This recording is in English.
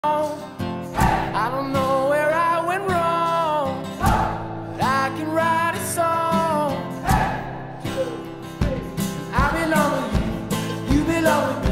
I don't know where I went wrong, but I can write a song. I belong with you, you belong with me.